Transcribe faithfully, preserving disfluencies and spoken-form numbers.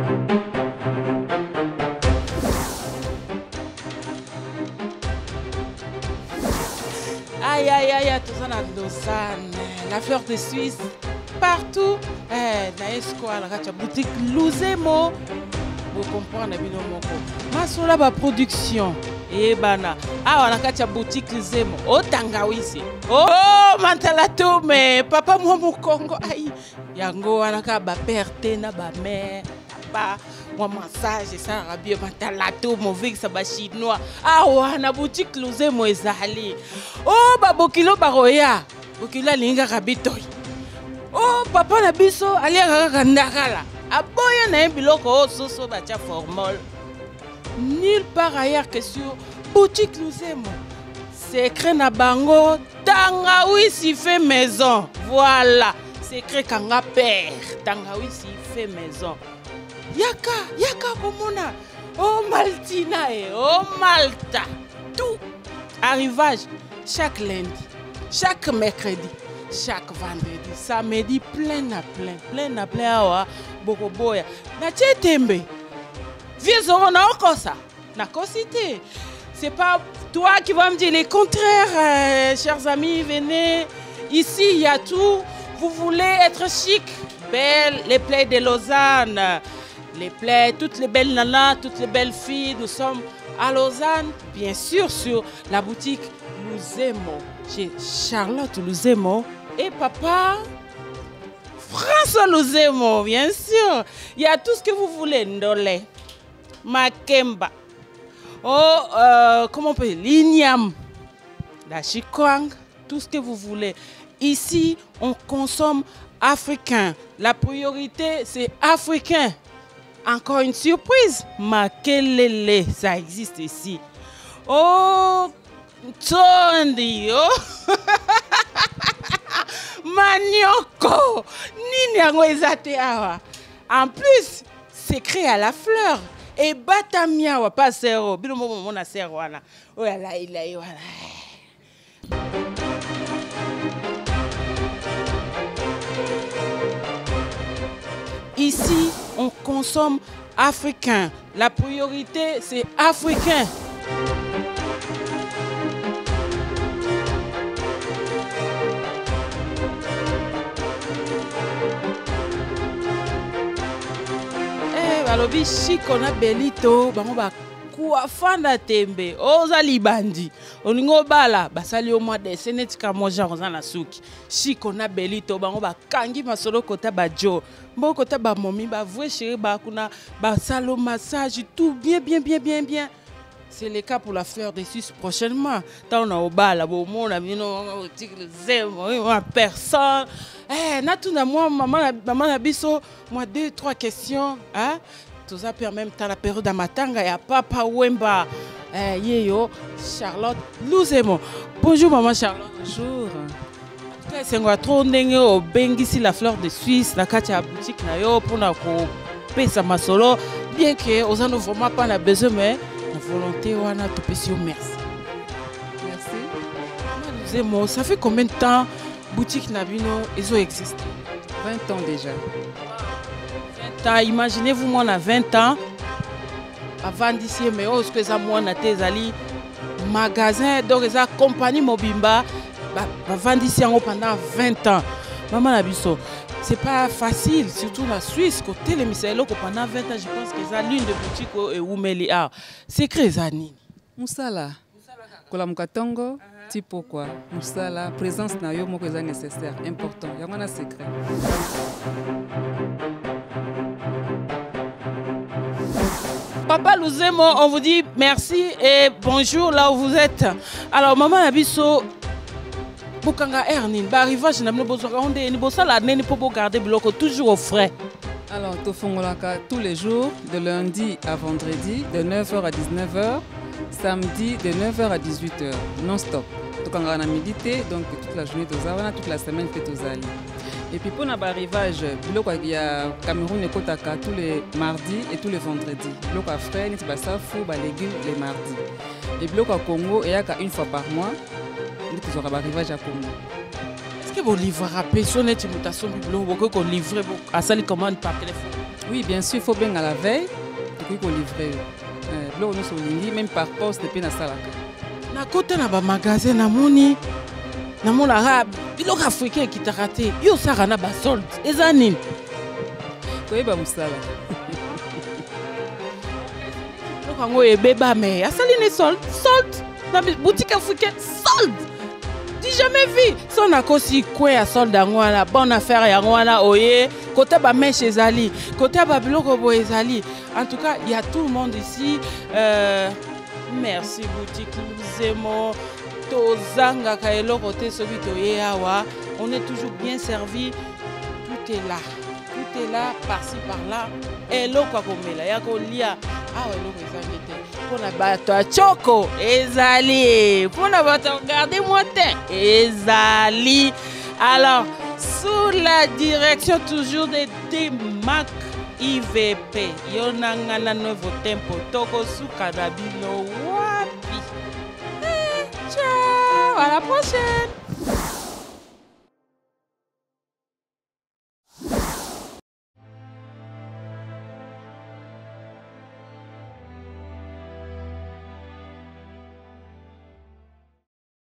Aïe, aïe, aïe, tout ça dans Lausanne, la fleur de Suisse, partout. Eh, naïs quoi, la boutique Luzemo. Vous comprenez bien mon mot. Ma sola ba production. Eh bana, ah on a kacha boutique Luzemo. Oh Tangawisi. Oh mantalato mais papa moi mon Congo aïe. Yango anaka ba perte na ba mère. Ba moi massage ça rabie mantalato mauvais ça ba chinois. Ah wana boutique Luzemo ezali. Oh ba bokilo baroya. Bokilo linga rabitoy. Oh papa na biso ali kaka ndakala. Aboya na biloko soso bacha formol. Nulle part ailleurs que sur boutique Luzemo. Secret na bango Tangawisi fait maison. Voilà, secret kanga père Tangawisi fait maison. Yaka, yaka komona. Oh Maltina et oh Malta. Tout arrivage chaque lundi, chaque mercredi, chaque vendredi, samedi plein à plein, plein à plein awa bokoboya. Na tchetembe. Viens on a encore ça. Na cosité. C'est pas toi qui vas me dire le contraire, euh, chers amis, venez. Ici, il y a tout. Vous voulez être chic, belle, les plaies de Lausanne, les plaies, toutes les belles nanas, toutes les belles filles. Nous sommes à Lausanne, bien sûr, sur la boutique Luzemo, chez Charlotte Luzemo et papa François Luzemo, bien sûr. Il y a tout ce que vous voulez, Ndolé, Makemba. Oh, euh, comment on peut dire, l'igname, la chikwang, tout ce que vous voulez. Ici, on consomme africain. La priorité, c'est africain. Encore une surprise, makelele, ça existe ici. Oh, tondi, oh, manioko, nini yango ezate awa. En plus, c'est créé à la fleur. Et batamia wa pas zéro. Bilo mo mo na zéro wana. Oh là il est voilà. Ici, on consomme africain. La priorité, c'est africain. Balobi chikona belito bango ba kuafanda tembe oza libandi oningo bala basali au mois de senetika moja roza na suki chikona belito bango ba kangi masolo kota ba jo mbo kota ba momi ba voué chéri ba kuna ba salo massage tout bien bien bien bien bien. C'est le cas pour la fleur de Suisse prochainement. Tant on a au bal, là, bon, on a mis nos personne. Eh, natuna moi, maman, maman a biso, moi deux, trois questions, hein. Tout ça permet même dans la période de matanga et à papa Wemba, eh, yeyo, Charlotte Luzemo. Bonjour maman Charlotte. Bonjour. C'est quoi trop ndenge au bengisi la fleur de Suisse, la katia boutique na yo pour na ko pesa masolo, bien que aux en vraiment pas na besoin mais volonté wana to pesi merci. Merci. Luzemo, ça fait combien de temps boutique Nabino ils ont existé? vingt ans déjà. vingt ans, imaginez-vous moi on a vingt ans avant d'ici mais oh ce que ça moi on a tes ali magasin donc ça compagnie Mobimba va vendre ici pendant vingt ans. Maman Nabiso, c'est pas facile, surtout la Suisse, côté les misèles pendant vingt ans, je pense que c'est l'une des boutiques et où Meli a. C'est Crézani. Moussala. Kolamukatongo, tipo quoi. Moussala, présence na yo mo que nécessaire, important. Il y a un secret. Papa Luzemo, on vous dit merci et bonjour là où vous êtes. Alors maman Nabiso, Bukanga Ernin, arrivage na besoin de ni bosala neni pour garder bloc toujours au frais. Alors tofongolaka tous les jours de lundi à vendredi de neuf heures à dix-neuf heures, samedi de neuf heures à dix-huit heures, non stop. Tokanga na méditer donc toute la journée tozana, toute la semaine fait tozali. Et puis pour l'arrivage, il y a Cameroun et Kotaka tous les mardis et tous les vendredis. Il y a frais, il y a safou, les légumes les mardis. Et puis au Congo, il y a une fois par mois, il y a l'arrivage à Congo. Est-ce que vous livrez à personne et mutation biblio, vous pouvez livrer à sa commande par téléphone? Oui, bien sûr, il faut bien à la veille. Il faut livrer. Là, on est sur l'Indi, même par poste, et puis na salaka. Na côté na ba magasin na moni. Na mona rab, biloko africain qui t'a raté. Yo sara na ba solde. Ezanine. Koyeba musala. Kango ebeba mais asali ne solde solde dans la boutique africaine solde. Dis jamais vu son akosi quoi à solde ngwana bonne affaire ya ngwana oye côté ba mèche ezali côté ba biloko bo ezali. En tout cas, il y a tout le monde ici. Euh, merci boutique Luzemo. Tozanga ka eloko te sobi toye awa. On est toujours bien servi. Tout est là. Tout est là par-ci par-là. Eloko komela ya ko lia. Ah ouais, l'eau ezali te. Pour la bateau à choco, ezali. Pour la bateau, regardez-moi te, ezali. Alors, sous la direction toujours de Demac I V P, yonangana nouveau tempo, toko sous karabino wapi. Eh, ciao, à la prochaine.